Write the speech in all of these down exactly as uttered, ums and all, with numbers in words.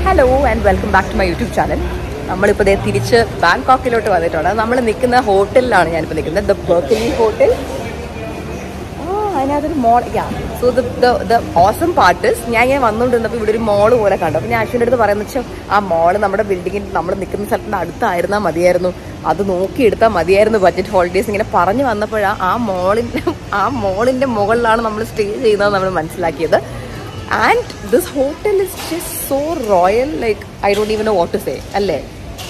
Hello and welcome back to my YouTube channel. നമ്മളിപ്പോൾ ദേ തിരിച്ച് ബാങ്കോക്കിലോട്ട് വന്നിട്ടുണ്ട്. നമ്മൾ നിൽക്കുന്ന ഹോട്ടലിലാണ് ഞാനിപ്പോൾ നിൽക്കുന്നത്, ദ ബെർക്കലി ഹോട്ടൽ. ആ അതിനകത്തൊരു mall yeah so the the awesome parties ഞാൻ ഇങ്ങനെ വന്നുകൊണ്ടിരുന്നപ്പോൾ ഇവിടെ ഒരു മോള് പോലെ കണ്ടു. അപ്പോൾ ഞാൻ അശ്വിൻ്റെ അടുത്ത് പറയുന്നത് വെച്ചാൽ ആ മോള് നമ്മുടെ ബിൽഡിങ്ങിൽ നമ്മൾ നിൽക്കുന്ന സ്ഥലത്തിൻ്റെ അടുത്തായിരുന്നാൽ മതിയായിരുന്നു, അത് നോക്കിയെടുത്താൽ മതിയായിരുന്നു ബഡ്ജറ്റ് ഹോളിഡേയ്സ് ഇങ്ങനെ പറഞ്ഞു വന്നപ്പോഴാണ് ആ മോളിൻ്റെ ആ മോളിൻ്റെ മുകളിലാണ് നമ്മൾ സ്റ്റേ ചെയ്യുന്നത് നമ്മൾ മനസ്സിലാക്കിയത്. And this hotel is just so royal, like I don't even know what to say. അല്ലേ?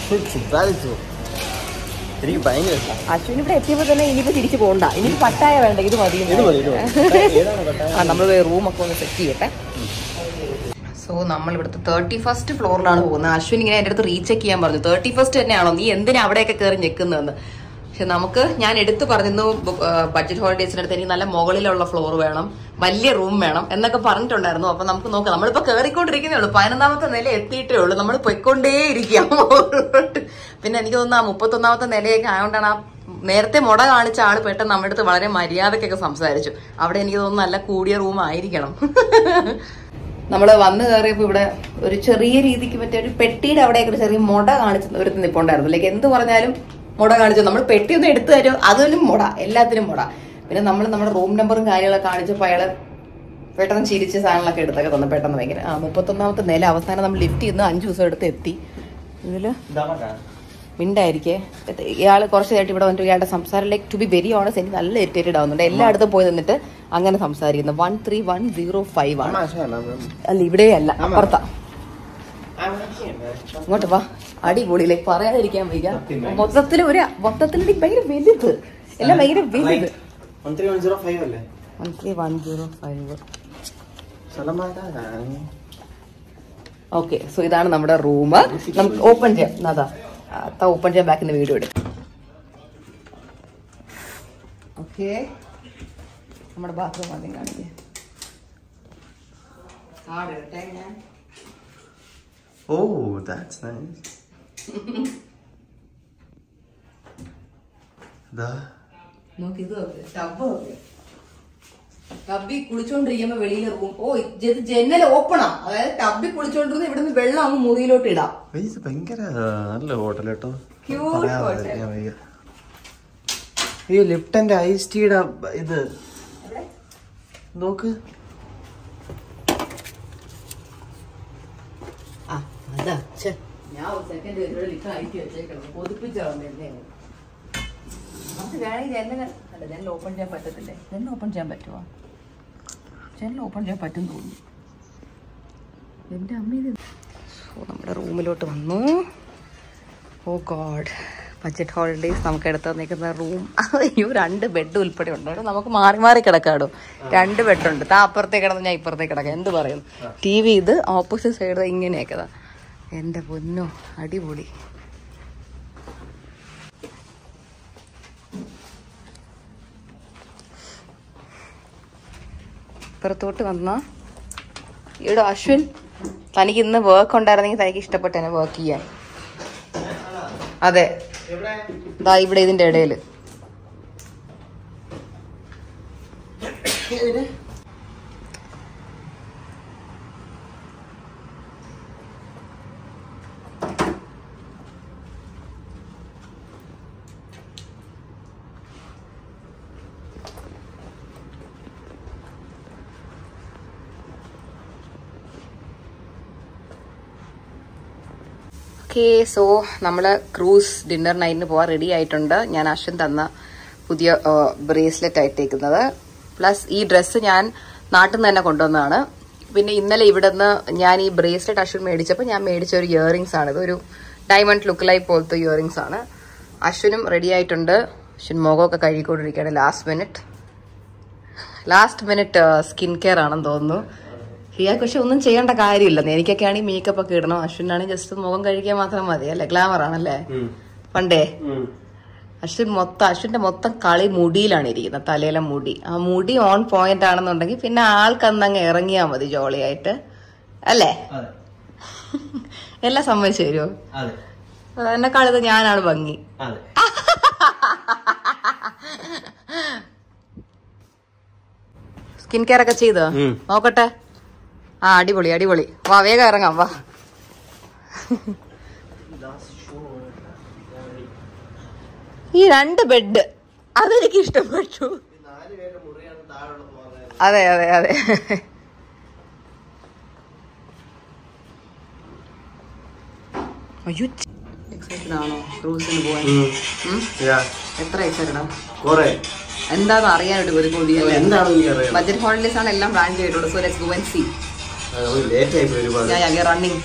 എനിക്ക് ഭയങ്കര ഇഷ്ടം. അശ്വിൻ ഇവിടെ എത്തിയപ്പോൾ തന്നെ ഇനിയിപ്പോൾ തിരിച്ചു പോകണ്ട, ഇനി പട്ടായ വേണ്ട, ഇത് മതി. ആ നമ്മൾ റൂമൊക്കെ ഒന്ന് സെറ്റ് ചെയ്യട്ടെ. സോ നമ്മൾ ഇവിടുത്തെ തേർട്ടി ഫസ്റ്റ് ഫ്ലോറിലാണ് പോകുന്നത്. അശ്വിൻ ഇങ്ങനെ എൻ്റെ അടുത്ത് റീചെക്ക് ചെയ്യാൻ പറഞ്ഞു, തേർട്ടി ഫസ്റ്റ് തന്നെയാണോ, നീ എന്തിനാ അവിടെയൊക്കെ കയറി നിൽക്കുന്നതെന്ന്. പക്ഷെ നമുക്ക് ഞാൻ എടുത്ത് പറഞ്ഞിരുന്നു ബഡ്ജറ്റ് ഹോളിഡേയ്സിൻ്റെ അടുത്ത് എനിക്ക് നല്ല മുകളിലുള്ള ഫ്ലോർ വേണം, വലിയ റൂം വേണം എന്നൊക്കെ പറഞ്ഞിട്ടുണ്ടായിരുന്നു. അപ്പൊ നമുക്ക് നോക്കാം, നമ്മളിപ്പോ കയറിക്കൊണ്ടിരിക്കുന്നേ ഉള്ളൂ, പതിനൊന്നാമത്തെ നില എത്തിയിട്ടേ ഉള്ളൂ, നമ്മൾ പൊയ്ക്കൊണ്ടേ ഇരിക്കാം. പിന്നെ എനിക്ക് തോന്നുന്നു ആ മുപ്പത്തൊന്നാമത്തെ നിലയൊക്കെ ആയതുകൊണ്ടാണ് ആ നേരത്തെ മുട കാണിച്ച ആള് പെട്ടെന്ന് നമ്മുടെ അടുത്ത് വളരെ മര്യാദക്കൊക്കെ സംസാരിച്ചു. അവിടെ എനിക്ക് തോന്നുന്നു നല്ല കൂടിയ റൂം ആയിരിക്കണം. നമ്മള് വന്ന് കയറിയപ്പോ ഇവിടെ ഒരു ചെറിയ രീതിക്ക് മറ്റേ ഒരു പെട്ടിയുടെ അവിടെയൊക്കെ ചെറിയ മുട കാണിച്ച ഒരു നിപ്പുണ്ടായിരുന്നു. ലൈക്ക് എന്ത് പറഞ്ഞാലും മുട കാണിച്ചു, നമ്മൾ പെട്ടിയൊന്നും എടുത്തു തരും, അതിനും മുട, എല്ലാത്തിനും മുട. പിന്നെ നമ്മൾ നമ്മുടെ റൂം നമ്പറും കാര്യങ്ങളൊക്കെ കാണിച്ചപ്പോൾ അയാള് പെട്ടെന്ന് ചിരിച്ച് സാധനങ്ങളൊക്കെ എടുത്തൊക്കെ തന്നു. പെട്ടെന്ന് ഭയങ്കര ആ മുപ്പത്തൊന്നാമത്തെ നില അവസാനം നമ്മൾ ലിഫ്റ്റ് ചെയ്യുന്ന അഞ്ചു ദിവസം എടുത്ത് എത്തി. ഇതില് മിണ്ടായിരിക്കേ ഇയാൾ കുറച്ചായിട്ട് ഇവിടെ വന്നിട്ട് ഇയാളുടെ സംസാരം like to be very honest എനിക്ക് നല്ല ഇറിറ്റേറ്റഡ് ആവുന്നുണ്ട്. എല്ലായിടത്തും പോയി നിന്നിട്ട് അങ്ങനെ സംസാരിക്കുന്നു. One three one zero five ആണ്. അല്ല ഇവിടെ അല്ല, അപ്പുറത്താ. ഇങ്ങോട്ട് വാ, അടിപൊളിയിലേക്ക് പറയാതിരിക്കാൻ വയ്യ. മൊത്തത്തില് ഒരു മൊത്തത്തിൽ ഭയങ്കര വലുത്, എല്ലാം ഭയങ്കര വലുത്. ഓക്കെ, സോ ഇതാണ് നമ്മുടെ റൂം. നമുക്ക് ഓപ്പൺ ചെയ്യാം. അതാ ഓപ്പൺ ചെയ്യാൻ ബാക്കിന്റെ വീഡിയോ എടുക്കും. ഓക്കെ, നമ്മുടെ ബാത്റൂം ആദ്യം കാണിക്കാം. Oh, that's nice. Da. നോക്ക്, ഇത് ടബ് ടബിൽ കുളിച്ചോണ്ടിരിക്കുമ്പോ വെളിയിലെ റൂം. ഓ ഇത് ജനൽ ഓപ്പണാ, അതായത് ടബിൽ കുളിച്ചോണ്ടിരുന്ന ഇവിടുന്ന് വെള്ളം അങ്ങ് മുറിയിലോട്ട് ഇടാം. ഭയങ്കര നല്ല ഹോട്ടൽ കേട്ടോ. ഈ ലിപ്ടന്റെ ഐസ് ടീയുടെ ഇത് നോക്ക്. ഞാൻ ഒരു സെക്കൻഡ് ലിറ്റർ അയക്കി വെച്ചേക്കണം, കൊതിപ്പിച്ച വന്നിരുന്നേ. നമുക്ക് വേണമെങ്കിൽ ജനൽ അല്ല ജനൽ ഓപ്പൺ ചെയ്യാൻ പറ്റത്തില്ലേ? ജനൽ ഓപ്പൺ ചെയ്യാൻ പറ്റുമോ? ജനൽ ഓപ്പൺ ചെയ്യാൻ പറ്റും തോന്നുന്നു. എൻ്റെ അമ്മ ഇത്. സോ നമ്മുടെ റൂമിലോട്ട് വന്നു. ഓ ഗോഡ്, ബഡ്ജറ്റ് ഹോളിഡേയ്സ് നമുക്ക് എടുത്ത് നിൽക്കുന്ന റൂം. അയ്യോ, രണ്ട് ബെഡ് ഉൾപ്പെടെ ഉണ്ട്. നമുക്ക് മാറി മാറി കിടക്കാടോ. രണ്ട് ബെഡുണ്ട്, താ അപ്പുറത്തേക്ക് കിടന്ന് ഞാൻ ഇപ്പുറത്തേക്ക് കിടക്കാം. എന്ത് പറയുന്നു? ടി വി ഇത് ഓപ്പോസിറ്റ് സൈഡ് ഇങ്ങനെയൊക്കെ. എൻ്റെ പൊന്നോ, അടിപൊളി. ഇപ്പുറത്തോട്ട് വന്ന ഇവിടെ അശ്വിൻ തനിക്ക് ഇന്ന് വർക്ക് ഉണ്ടായിരുന്നെങ്കിൽ തനിക്ക് ഇഷ്ടപ്പെട്ടെന്നെ വർക്ക് ചെയ്യാൻ. അതെ, ദാ ഇവിടെ ഇതിന്റെ ഇടയില് ഓക്കെ. സോ നമ്മൾ ക്രൂസ് ഡിന്നർ നൈറ്റിന് പോകാൻ റെഡി ആയിട്ടുണ്ട്. ഞാൻ അശ്വിൻ തന്ന പുതിയ ബ്രേസ്ലെറ്റ് ആയിട്ടേക്കുന്നത്, പ്ലസ് ഈ ഡ്രസ്സ് ഞാൻ നാട്ടിൽ നിന്ന് തന്നെ കൊണ്ടുവന്നതാണ്. പിന്നെ ഇന്നലെ ഇവിടെ നിന്ന് ഞാൻ ഈ ബ്രേസ്ലെറ്റ് അശ്വിൻ മേടിച്ചപ്പോൾ ഞാൻ മേടിച്ച ഒരു ഇയറിങ്സ് ആണിത്, ഒരു ഡയമണ്ട് ലുക്ക് ലൈക്ക് പോലത്തെ ഇയറിങ്സ് ആണ്. അശ്വിനും റെഡി ആയിട്ടുണ്ട്. അശ്വിൻ മുഖമൊക്കെ കഴുകിക്കൊണ്ടിരിക്കുകയാണ്. Last minute last minute skin care ആണെന്ന് തോന്നുന്നു. ഹിയാക്ക് പക്ഷെ ഒന്നും ചെയ്യേണ്ട കാര്യമില്ല. എനിക്കൊക്കെ ആണെങ്കിൽ മേക്കപ്പ് ഒക്കെ ഇടണം, അശ്വിനാണെങ്കിൽ ജസ്റ്റ് മുഖം കഴിക്കാൻ മാത്രം മതി അല്ലേ? ഗ്ലാമർ ആണല്ലേ പണ്ടേ. അശ്വിൻ മൊത്തം അശ്വിന്റെ മൊത്തം കളി മുടിയിലാണ് ഇരിക്കുന്നത്, തലയിലെ മുടി. ആ മുടി ഓൺ പോയിന്റ് ആണെന്നുണ്ടെങ്കിൽ പിന്നെ ആൾക്കന്നങ്ങ് ഇറങ്ങിയാ മതി ജോളിയായിട്ട് അല്ലേ? എല്ലാം സമ്മതിച്ചു തരുമോ? എന്നെക്കാളത് ഞാനാണ് ഭംഗി. സ്കിൻ കെയർ ഒക്കെ ചെയ്തോ? നോക്കട്ടെ. ആ അടിപൊളി അടിപൊളി. വാ വേഗം ഇറങ്ങാം വാ. ഈ രണ്ട് ബെഡ് അതെനിക്ക് ഇഷ്ടപ്പെട്ടു. അതെ അതെ അതെ. അയ്യോ, എക്സൈറ്റഡ് ആണോ ക്രൂസിന് പോവാൻ? എത്ര എക്സൈറ്റഡാ? എന്താന്ന് അറിയാനായിട്ട് ഒരു കൊതിയല്ലേ. ബഡ്ജറ്റ് ഹോളിഡേസ് ആണ് എല്ലാം പ്ലാൻ ചെയ്തിട്ടുള്ളത്. So let's go and see. Yeah, yeah, we are running.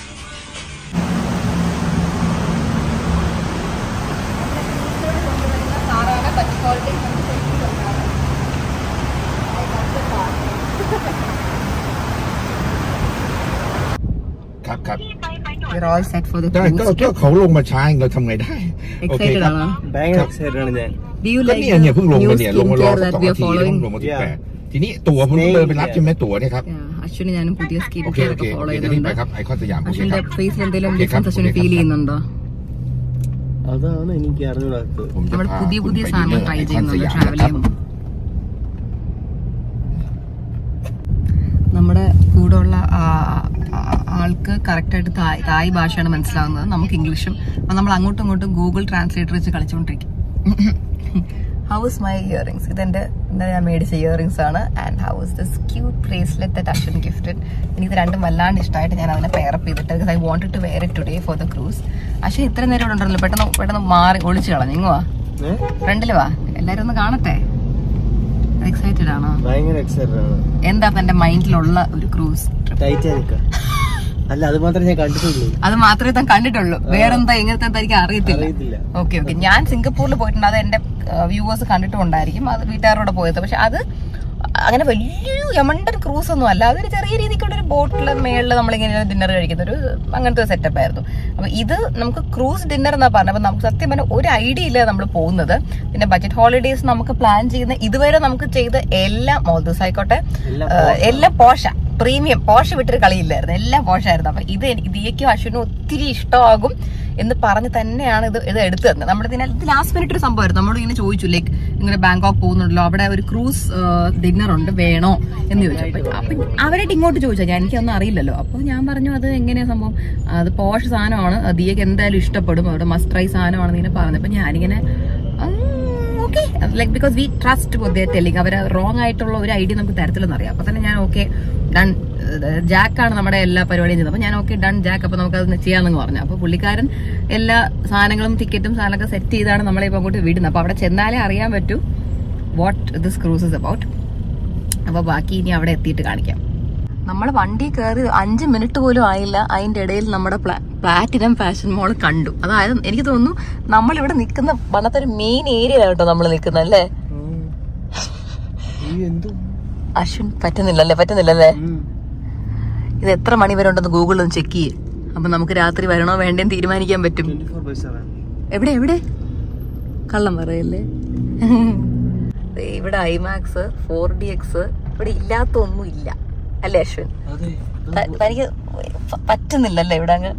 ครับครับ We're all set for the ได้ cruise. ก็ก็เขาลงมาช้าเราทำไงได้ Excited แบงค์ excited ആണ് ഞാൻ. Do you ก็ like เนี่ยเนี่ยเพิ่งลง the มา new เนี่ยลงมารอ skincare สัก that สอง we นา are ทีแล้ว following? ลงมาที่แปดทีนี้ตั๋วผมต้องเดินไปรับใช่ไหมตั๋วเนี่ยครับ Ashwin ഞാനും പുതിയ skin โอเค care โอ ഒക്കെ เค follow เดี๋ยวนี้ไป ചെയ്യുന്നുണ്ട്. ครับไอคอนสยามโอเค അശ്വിന്റെ ครับ ഫേസിൽ എന്തെങ്കിലും ഓക്കേครับ difference അശ്വിന് ഓക്കേ ഫീൽ ครับ ചെയ്യുന്നുണ്ടോ? അതാണ് എനിക്ക് അറിഞ്ഞൂടാത്തത്. ผมจะ നമ്മൾ พา പുതിയ คุณ പുതിയ ไป സാധനങ്ങൾ ดินเนอร์ ട്രൈ ไอคอน ചെയ്യുന്നുണ്ട് สยาม ട്രാവൽ นะครับ ചെയ്യുമ്പോൾ. നമ്മുടെ കൂടെ ഉള്ള ആൾക്ക് കറക്റ്റായിട്ട് തായ് തായ് ഭാഷയാണ് മനസ്സിലാവുന്നത്, നമുക്ക് ഇംഗ്ലീഷും. അപ്പം നമ്മൾ അങ്ങോട്ടും ഇങ്ങോട്ടും ഗൂഗിൾ ട്രാൻസ്ലേറ്റർ വെച്ച് കളിച്ചുകൊണ്ടിരിക്കും. How is my earrings? ഇതെന്റെ എന്താ ഞാൻ മേടിച്ച ഇയറിംഗ്സ് ആണ്. And how is this cute bracelet that Ashwin gifted. എനിക്കിത് രണ്ടും വല്ലാണ്ട് ഇഷ്ടമായിട്ട് ഞാൻ അതിനെ പെയറപ്പ് ചെയ്തിട്ട് because I wanted to wear it today for the cruise. Ashwin ഇത്ര നേരം ഇവിടെ ഉണ്ടല്ലോ, പെട്ടെന്ന് പെട്ടെന്ന് മാറി ഒളിച്ചു കളഞ്ഞു. ഇങ്ങ് വാ, ഫ്രണ്ടില് വാ, എല്ലാരും ഒന്ന് കാണട്ടെ. എക്സൈറ്റഡ് ആണോ? ഭയങ്കര എക്സൈറ്റഡ് ആണ്. എന്താ തന്റെ മൈൻഡിലുള്ള ഒരു ക്രൂസ്? ടൈറ്റാനിക്. അല്ല, അത് മാത്രമേ ഞാൻ കണ്ടിട്ടുള്ളൂ. അത് മാത്രമേ താൻ കണ്ടിട്ടുള്ളൂ, വേറെന്താ ഇങ്ങനത്തെ എന്താ എനിക്ക് അറിയത്തില്ല. Okay okay. ഞാൻ സിംഗപ്പൂരിൽ പോയിട്ടുണ്ട്, അത് എന്റെ വ്യൂവേഴ്സ് കണ്ടിട്ടുണ്ടായിരിക്കും. അത് വീട്ടുകാരോടെ പോയത്. പക്ഷെ അത് അങ്ങനെ വലിയൊരു എമണ്ടൻ ക്രൂസ് ഒന്നും അല്ല. അതൊരു ചെറിയ രീതിക്കുള്ള ഒരു ബോട്ടിലെ മേളിൽ നമ്മളിങ്ങനെ ഡിന്നർ കഴിക്കുന്ന ഒരു അങ്ങനത്തെ ഒരു സെറ്റപ്പ് ആയിരുന്നു. അപ്പൊ ഇത് നമുക്ക് ക്രൂസ് ഡിന്നർ എന്നാ പറഞ്ഞത്. അപ്പൊ നമുക്ക് സത്യം പറഞ്ഞാൽ ഒരു ഐഡിയ ഇല്ല നമ്മൾ പോകുന്നത്. പിന്നെ ബഡ്ജറ്റ് ഹോളിഡേസ് നമുക്ക് പ്ലാൻ ചെയ്യുന്ന ഇതുവരെ നമുക്ക് ചെയ്ത എല്ലാം മോൾദീവ്സ് ആയിക്കോട്ടെ എല്ലാം പോഷ പ്രീമിയം പോഷ വിട്ടൊരു കളിയില്ലായിരുന്നു, എല്ലാം പോഷായിരുന്നു. അപ്പൊ ഇത് ദിയയ്ക്കും അശ്വിനും ഒത്തിരി ഇഷ്ടമാകും എന്ന് പറഞ്ഞ് തന്നെയാണ് ഇത് ഇത് എടുത്തു തന്നത്. നമ്മളിതിനെ ഇത് ലാസ്റ്റ് മിനിറ്റ് ഒരു സംഭവമായിരുന്നു. നമ്മളോട് ഇങ്ങനെ ചോദിച്ചു, ലൈക്ക് ഇങ്ങനെ ബാങ്കോക്ക് പോകുന്നുണ്ടല്ലോ, അവിടെ ഒരു ക്രൂസ് ഡിന്നർ ഉണ്ട്, വേണോ എന്ന് ചോദിച്ചു. അപ്പൊ അവരായിട്ട് ഇങ്ങോട്ട് ചോദിച്ചാൽ ഞാൻ എനിക്കൊന്നും അറിയില്ലല്ലോ. അപ്പൊ ഞാൻ പറഞ്ഞു അത് എങ്ങനെയാ സംഭവം, അത് പോഷ സാധനമാണ്, ദിയക്ക് എന്തായാലും ഇഷ്ടപ്പെടും, അവിടെ മസ്റ്റ് ട്രൈ സാധനമാണെന്ന് ഇങ്ങനെ പറഞ്ഞു. അപ്പൊ ഞാനിങ്ങനെ okay like because we trust what they are telling. അവര് റോങ് ആയിട്ടുള്ള ഒരു ഐഡിയ നമുക്ക് തരത്തില്ലെന്ന് അറിയാം. അപ്പൊ തന്നെ ഞാൻ ഓക്കെ ഡൺ, ജാക്കാണ് നമ്മുടെ എല്ലാ പരിപാടിയും ചെയ്തത്. അപ്പൊ ഞാൻ ഓക്കെ ഡൺ ജാക്ക്, അപ്പൊ നമുക്ക് അത് ചെയ്യാമെന്ന് പറഞ്ഞു. അപ്പൊ പുള്ളിക്കാരൻ എല്ലാ സാധനങ്ങളും ടിക്കറ്റും സാധനമൊക്കെ സെറ്റ് ചെയ്താണ് നമ്മളെ ഇപ്പൊ അങ്ങോട്ട് വിടുന്നത്. അപ്പൊ അവിടെ ചെന്നാലേ അറിയാൻ പറ്റൂ what this cruise is about. അപ്പൊ ബാക്കി ഇനി അവിടെ എത്തിയിട്ട് കാണിക്കാം. നമ്മൾ വണ്ടി കയറി അഞ്ച് മിനിറ്റ് പോലും ആയില്ല, അതിന്റെ ഇടയിൽ നമ്മുടെ പ്ലാറ്റിനം ഫാഷൻ മോൾ കണ്ടു. അതായത് എനിക്ക് തോന്നുന്നു നമ്മളിവിടെ നിൽക്കുന്ന പണ്ടത്തെ ഒരു മെയിൻ ഏരിയ കേട്ടോ നമ്മൾ നിൽക്കുന്നത് അല്ലേ. അശ്വിൻ പറ്റുന്നില്ലല്ലേ പറ്റുന്നില്ലല്ലേ ഇത് എത്ര മണി വരെ ഉണ്ടെന്ന് ഗൂഗിളിൽ ഒന്ന് ചെക്ക് ചെയ്യേ. അപ്പൊ നമുക്ക് രാത്രി വരണോ വേണ്ടേന്ന് തീരുമാനിക്കാൻ പറ്റും. എവിടെ എവിടെ കള്ളം പറയല്ലേ. ഇവിടെ ഐമാക്സ് ഫോർ ഡി എക്സ് ഇവിടെ ഇല്ലാത്ത ഒന്നും ഇല്ല അല്ലേ അശ്വിൻ? തനിക്ക് പറ്റുന്നില്ലല്ലേ ഇവിടെ അങ്ങ്?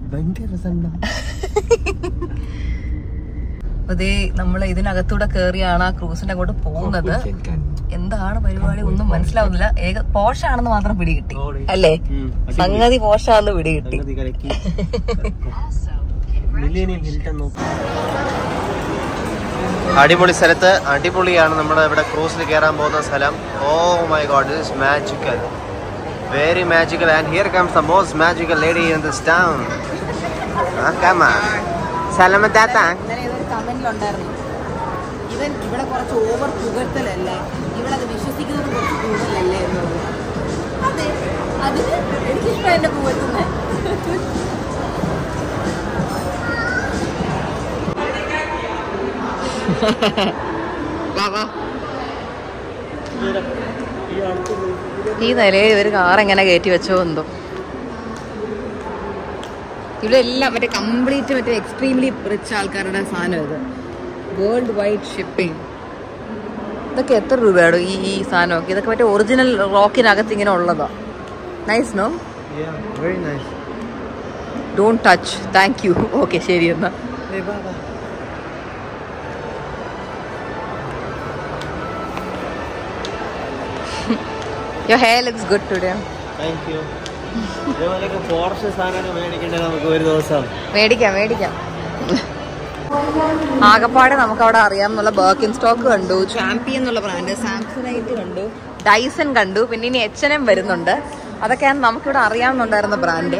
അതേ നമ്മൾ ഇതിനകത്തൂടെ കേറിയാണ് ആ ക്രൂസിന്റെ അങ്ങോട്ട് പോകുന്നത്. എന്താണ് പരിപാടി ഒന്നും മനസ്സിലാവുന്നില്ല. ഏക പോഷാണെന്ന് മാത്രം പിടികിട്ടി അല്ലേ, സംഗതി പോഷാന്ന് പിടികിട്ടി. അടിപൊളി സ്ഥലത്ത് അടിപൊളിയാണ് നമ്മുടെ ഇവിടെ ക്രൂസിൽ കയറാൻ പോകുന്ന സ്ഥലം. Oh my god, this is magical, very magical. And here comes the most magical lady in this town. Come on സലമത്താത്ത. കമന്റിലുണ്ടായിരുന്നു ഇവൻ ഇവിടെ കുറച്ച് ഓവർ പുകഴ്ത്തലല്ലേ, ഇവളത് വിശ്വസിക്കുന്നത് കുറച്ച് കൂടുതലല്ലേ എന്ന് പറഞ്ഞു. അതെ, അതിന് എനിക്കിഷ്ടം എന്നെ പുകഴ്ത്തുന്നത്. ഈ നിലയിൽ ഒരു കാർ എങ്ങനെ കയറ്റി വെച്ചോ എന്തോ. ഇവിടെ എല്ലാം മറ്റേ കംപ്ലീറ്റ് മറ്റേ എക്സ്ട്രീംലി റിച്ച് ആൾക്കാരുടെ സാധനം ഇത്. World wide shipping. ഇതൊക്കെ എത്ര രൂപയാണോ ഈ ഈ സാധനമൊക്കെ? ഇതൊക്കെ മറ്റേ ഒറിജിനൽ റോക്കിനകത്ത് ഇങ്ങനെ ഉള്ളതാ. Nice no? Don't touch. Thank you. Okay ശരി എന്നാ. Your hair looks good today. Thank you. മേടിക്കാം മേടിക്കാം. ആകപ്പാടെ നമുക്ക് അവിടെ അറിയാമെന്നുള്ള ബർക്കിൻ സ്റ്റോക്ക് കണ്ടു, ചാമ്പ്യൻ എന്നുള്ള ബ്രാൻഡ്, സാംസണൈറ്റ് കണ്ടു, ഡൈസൺ കണ്ടു, പിന്നെ ഇനി എച്ച് ആൻഡ് എം വരുന്നുണ്ട്. അതൊക്കെയാണ് നമുക്കിവിടെ അറിയാമെന്നുണ്ടായിരുന്ന ബ്രാൻഡ്.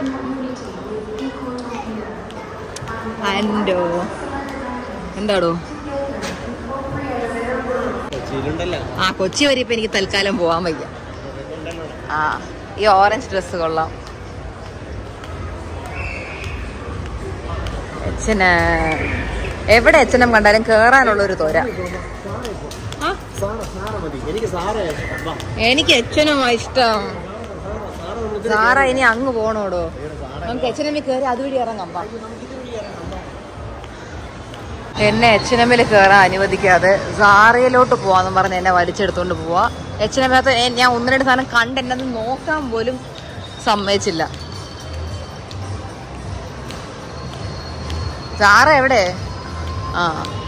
ആൻഡോ എന്താടോ ആ കൊച്ചി വരെ ഇപ്പൊ എനിക്ക് തൽക്കാലം പോവാൻ വയ്യ. ആ ഈ ഓറഞ്ച് ഡ്രസ് കൊള്ളാം. എച്ചന് എവിടെ എച്ചനം കണ്ടാലും കേറാനുള്ള ഒരു തോര. എനിക്ക് എച്ചനുമാ ഇഷ്ടം. സാറ ഇനി അങ്ങ് പോണോടോ, നമുക്ക് എച്ചനമ്മി കയറി അതുവഴി ഇറങ്ങാം. എന്നെ എച്ചനമ്മിൽ കയറാൻ അനുവദിക്കാതെ സാറയിലോട്ട് പോവാന്ന് പറഞ്ഞ് എന്നെ വലിച്ചെടുത്തോണ്ട് പോവാ. എച്ചനമ്മത്ത് ഞാൻ ഒന്ന് രണ്ട് സാധനം കണ്ട് എന്നെ ഒന്ന് നോക്കാൻ പോലും സമ്മതിച്ചില്ല. സാറ എവിടെ? ആ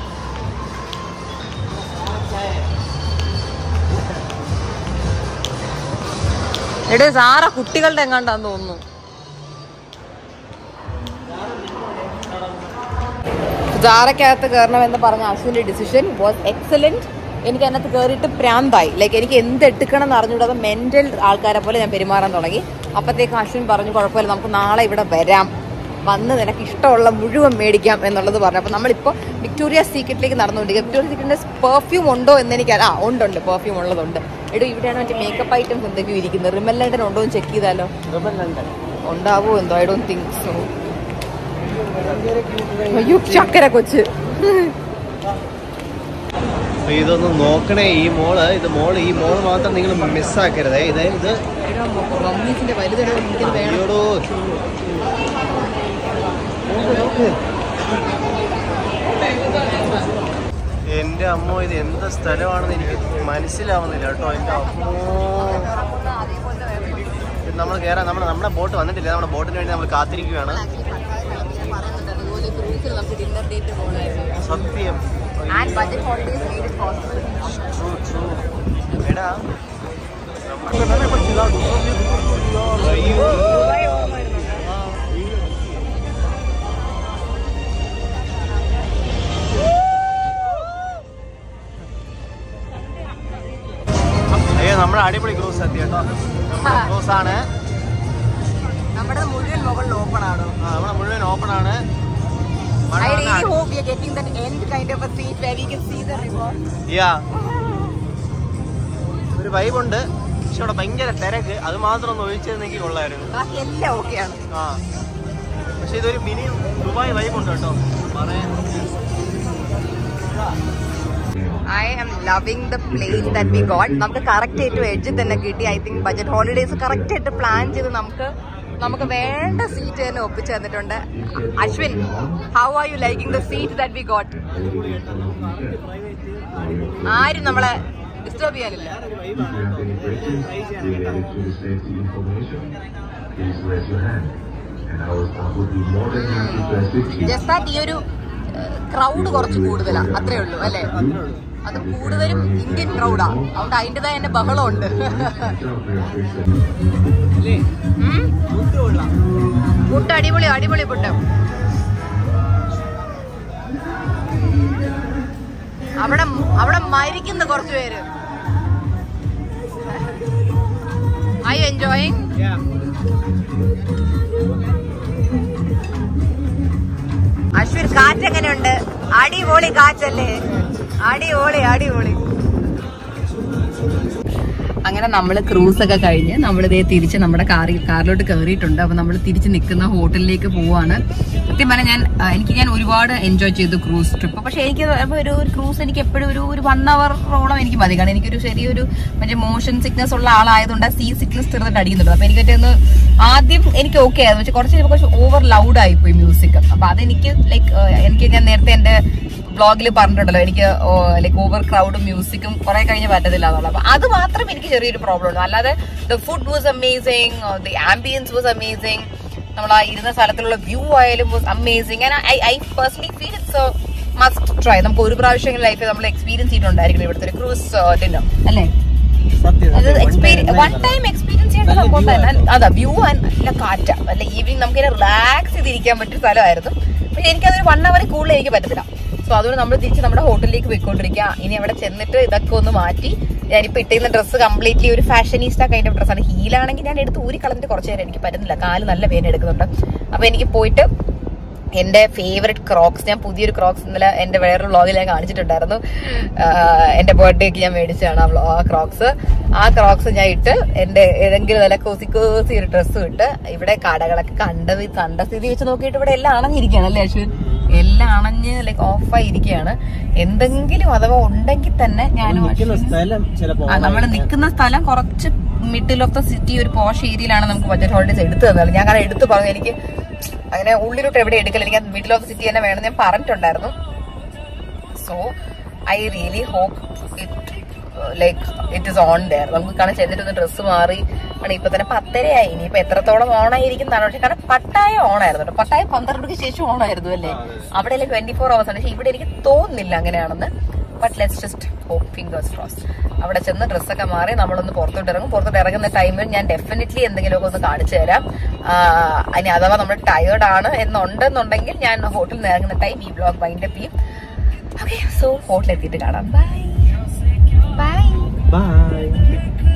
എടേ സാറ കുട്ടികളുടെ എങ്ങാണ്ടാന്ന് തോന്നുന്നു. സാറയ്ക്കകത്ത് കയറണമെന്ന് പറഞ്ഞ അശ്വിന്റെ ഡിസിഷൻ വാസ് എക്സലന്റ്. എനിക്ക് അതിനകത്ത് കയറിയിട്ട് പ്രാന്തായി. ലൈക്ക് എനിക്ക് എന്ത് എടുക്കണം എന്ന് അറിഞ്ഞുകൂടാതെ മെന്റൽ ആൾക്കാരെ പോലെ ഞാൻ പെരുമാറാൻ തുടങ്ങി. അപ്പത്തേക്ക് അശ്വിൻ പറഞ്ഞു കുഴപ്പമില്ല, നമുക്ക് നാളെ ഇവിടെ വരാം, വന്ന് നിനക്ക് ഇഷ്ടമുള്ള മുഴുവൻ മേടിക്കാം എന്നുള്ളത് പറഞ്ഞു. അപ്പൊ നമ്മളിപ്പോ വിക്ടോറിയ സീക്രട്ടിലേക്ക് നടന്നുകൊണ്ടിരിക്കുക. വിക്ടോറിയ സീക്രട്ടിന്റെ പെർഫ്യൂം ഉണ്ടോ എന്ന് എനിക്ക് ആ ഉണ്ട് ഉണ്ട് പെർഫ്യൂം ഉള്ളതുണ്ട്. എടോ ഇവിടെയാണ് മറ്റേ മേക്കപ്പ് ഐറ്റംസ് എന്തൊക്കെയോ ഇരിക്കുന്നത്. റിമൽ ലണ്ടൻ ഉണ്ടോ എന്ന് ചെക്ക് ചെയ്താലോ? ഉണ്ടാവോ എന്തോ, ഐ ഡോണ്ട് തിങ്ക് സോ. അയ്യോ ചക്കര കൊച്ച്. ഇതൊന്നും നോക്കണേ ഈ മോള്. ഇത് മോള് ഈ മോള് മാത്രം നിങ്ങൾ മിസ്സാക്കരുതേ. ഇത് ഇത് എന്റെ അമ്മോ, ഇത് എന്ത് സ്ഥലമാണെന്ന് എനിക്ക് മനസ്സിലാവുന്നില്ല കേട്ടോ. എന്റെ അമ്മോ, നമ്മൾ കയറാൻ നമ്മൾ നമ്മുടെ ബോട്ട് വന്നിട്ടില്ല. നമ്മുടെ ബോട്ടിന് വേണ്ടി നമ്മൾ കാത്തിരിക്കുകയാണ്. സത്യം എടാ അയ്യോ നമ്മുടെ അടിപൊളി ക്രൂസ് എത്തി കേട്ടോ. ക്രൂസ് ആണ് നമ്മുടെ മുഴുവൻ മുകളിൽ ഓപ്പൺ ആണോ? ആ നമ്മുടെ മുഴുവൻ ഓപ്പൺ ആണ്. I really hope we are getting that end kind of a seat where we can see the river. Yeah. ഒരു വൈബുണ്ട്, പക്ഷെ അവിടെ ഭയങ്കര തിരക്ക്. അത് മാത്രം ഒന്ന് ഒഴിച്ചിരുന്നെങ്കിൽ കൊള്ളായിരുന്നു. ബാക്കി എല്ലാം ഓക്കെയാണ്. ആ പക്ഷെ ഇതൊരു മിനി ദുബായ് വൈബുണ്ട് കേട്ടോ പറയാൻ. I am loving the place that we got. നമുക്ക് കറക്റ്റ് ആയിട്ട് എഡ്ജിൽ തന്നെ കിട്ടി. I think budget holidays correct ആയിട്ട് പ്ലാൻ ചെയ്ത് നമുക്ക് നമുക്ക് വേണ്ട സീറ്റ് തന്നെ ഒപ്പിച്ചു തന്നിട്ടുണ്ട്. Ashwin, how are you liking the seat that we got? ആരും നമ്മളെ ഡിസ്റ്റർബ് ചെയ്യാനില്ല. ജസ്റ്റ് ദാറ്റ് ഈ ഒരു ക്രൗഡ് കുറച്ച് കൂടുതലാ, അത്രേ ഉള്ളൂ അല്ലേ? അത് കൂടുതലും ഇന്ത്യൻ ക്രൗഡാ, അതുകൊണ്ട് അതിൻ്റെതായ തന്നെ ബഹളമുണ്ട്. ഫുഡ് അടിപൊളി അടിപൊളി ഫുഡ്. അവിടെ അവിടെ മരിക്കുന്ന കുറച്ച് പേര്. I U enjoying? അശ്വിൻ കാറ്റ് എങ്ങനെയുണ്ട്? അടിപൊളി കാറ്റല്ലേ? അടിപൊളി അടിപൊളി. അങ്ങനെ നമ്മൾ ക്രൂസ് ഒക്കെ കഴിഞ്ഞ് നമ്മളിതേ തിരിച്ച് നമ്മുടെ കാറിൽ കാറിലോട്ട് കയറിയിട്ടുണ്ട്. അപ്പൊ നമ്മൾ തിരിച്ച് നിൽക്കുന്ന ഹോട്ടലിലേക്ക് പോവാണ്. സത്യം പറഞ്ഞാൽ ഞാൻ എനിക്ക് ഞാൻ ഒരുപാട് എൻജോയ് ചെയ്തു ക്രൂസ് ട്രിപ്പ്. പക്ഷെ എനിക്ക് ഒരു ക്രൂസ് എനിക്ക് എപ്പോഴും ഒരു ഒരു വൺ അവറോളം എനിക്ക് മതി. കാരണം എനിക്കൊരു ചെറിയൊരു മറ്റേ മോഷൻ സിക്നസ് ഉള്ള ആളായതുകൊണ്ട് സീ സിക്നസ് ചെറുതായിട്ട് അടിക്കുന്നുണ്ട്. അപ്പൊ എനിക്ക് ഒന്ന് ആദ്യം എനിക്ക് ഓക്കെ ആയിരുന്നു, പക്ഷെ കുറച്ച് കുറച്ച് ഓവർ ലൗഡ് ആയിപ്പോയി മ്യൂസിക്. അപ്പൊ അതെനിക്ക് ലൈക്ക് എനിക്ക് ഞാൻ നേരത്തെ എന്റെ ബ്ലോഗിൽ പറഞ്ഞിട്ടുണ്ടല്ലോ, എനിക്ക് ലൈക്ക് ഓവർ ക്രൗഡും മ്യൂസിക്കും കുറെ കഴിഞ്ഞ് പറ്റത്തില്ല എന്നുള്ളത്. അപ്പൊ അത് മാത്രം എനിക്ക് ചെറിയൊരു പ്രോബ്ലം ഉണ്ട്. അല്ലാതെ the food was amazing, the ambience was amazing, നമ്മൾ ആ ഇരുന്ന സ്ഥലത്തിലുള്ള വ്യൂ ആയാലും was amazing. And I I personally feel it's must try. നമുക്ക് ഒരു പ്രാവശ്യം ലൈഫിൽ നമ്മൾ എക്സ്പീരിയൻസ് ചെയ്തിട്ടുണ്ടായിരിക്കും ഇവിടുത്തെ ഒരു ക്രൂസ് ഡിന്നർ അല്ലേ? വൺ ടൈം എക്സ്പീരിയൻസ് ചെയ്യേണ്ട സംഭവം തന്നെ. അതാ വ്യൂ നല്ല കാറ്റ, അല്ല ഈവനിങ് നമുക്ക് റിലാക്സ് ചെയ്തിരിക്കാൻ പറ്റിയ സ്ഥലമായിരുന്നു. പക്ഷെ എനിക്കതൊരു വൺ അവർ കൂടുതൽ എനിക്ക് പറ്റത്തില്ല. സോ അതുകൊണ്ട് നമ്മൾ തിരിച്ച് നമ്മുടെ ഹോട്ടലിലേക്ക് പോയിക്കൊണ്ടിരിക്കുക. ഇനി അവിടെ ചെന്നിട്ട് ഇതൊക്കെ ഒന്ന് മാറ്റി, ഞാനിപ്പോൾ ഇട്ടിരുന്ന ഡ്രസ്സ് കംപ്ലീറ്റ്ലി ഒരു ഫാഷനീസ്റ്റ കൈൻഡ് ഓഫ് ഡ്രസ്സാണ്. ഹീലാണെങ്കിൽ ഞാൻ എടുത്ത് ഊരി കളഞ്ഞിട്ട് കുറച്ച് നേരം എനിക്ക് പറ്റുന്നില്ല, കാല് നല്ല വേദന എടുക്കുന്നുണ്ട്. അപ്പൊ എനിക്ക് പോയിട്ട് എന്റെ ഫേവറേറ്റ് ക്രോക്സ്, ഞാൻ പുതിയൊരു ക്രോക്സ് ഇന്നലെ എന്റെ വേറൊരു വ്ളോഗിൽ ഞാൻ കാണിച്ചിട്ടുണ്ടായിരുന്നു. എന്റെ ബർത്ത്ഡേക്ക് ഞാൻ മേടിച്ചതാണ് ആ ക്രോക്സ്. ആ ക്രോക്സ് ഞാൻ ഇട്ട് എന്റെ ഏതെങ്കിലും നല്ല കോസി കോസി ഒരു ഡ്രസ്സും ഇട്ട് ഇവിടെ കടകളൊക്കെ കണ്ട കണ്ട സ്ഥിതി വെച്ച് നോക്കിയിട്ട് ഇവിടെ എല്ലാം അണഞ്ഞിരിക്കുകയാണ് അല്ലേ അശ്വിൻ? എല്ലാം അണഞ്ഞ് ലൈക്ക് ഓഫായി ഇരിക്കുകയാണ്. എന്തെങ്കിലും അഥവാ ഉണ്ടെങ്കിൽ തന്നെ ഞാനും നമ്മൾ നിൽക്കുന്ന സ്ഥലം കുറച്ച് മിഡിൽ ഓഫ് ദ സിറ്റി, ഒരു പോഷ് ഏരിയയിലാണ് നമുക്ക് ബജറ്റ് ഹോളിഡേസ് എടുത്തു തന്നത്. ഞാൻ കാരണം എടുത്ത് പറഞ്ഞു എനിക്ക് അങ്ങനെ ഉള്ളിലോട്ട് എവിടെ എടുക്കല, എനിക്ക് മിഡിൽ ഓഫ് ദ സിറ്റി തന്നെ വേണം ഞാൻ പറഞ്ഞിട്ടുണ്ടായിരുന്നു. So I really hope it like it is on there. നമുക്ക് കാരണം ചെന്നിട്ടൊന്ന് ഡ്രസ്സ് മാറി ആണ് ഇപ്പൊ തന്നെ പത്തരയായി. ഇനിയിപ്പൊ എത്രത്തോളം ഓണായിരിക്കുന്നതാണ്. പക്ഷെ കാരണം പട്ടായ ഓണായിരുന്നു കേട്ടോ. പട്ടായ പന്ത്രണ്ടരക്ക് ശേഷം ഓണായിരുന്നു അല്ലേ? അവിടെ അല്ലേ ട്വന്റി ഫോർ അവേഴ്സ് ആണ്. പക്ഷെ ഇവിടെ എനിക്ക് തോന്നുന്നില്ല അങ്ങനെയാണെന്ന്. But let's just hope, fingers crossed. അവിടെ ചെന്ന് ഡ്രസ്സൊക്കെ മാറി നമ്മളൊന്ന് പുറത്തോട്ട് ഇറങ്ങും. പുറത്തോട്ട് ഇറങ്ങുന്ന ടൈമിൽ ഞാൻ ഡെഫിനറ്റ്ലി എന്തെങ്കിലുമൊക്കെ ഒന്ന് കാണിച്ചു തരാം. ഇനി അഥവാ നമ്മൾ ടയേർഡ് ആണ് എന്നുണ്ടെന്നുണ്ടെങ്കിൽ ഞാൻ ഹോട്ടലിൽ നിന്ന് ഇറങ്ങുന്ന ടൈം ഈ ബ്ലോഗ് വൈൻഡപ്പ് ചെയ്യും. ഓക്കെ, സോ ഹോട്ടലിൽ എത്തിയിട്ട് കാണാം. Bye bye by.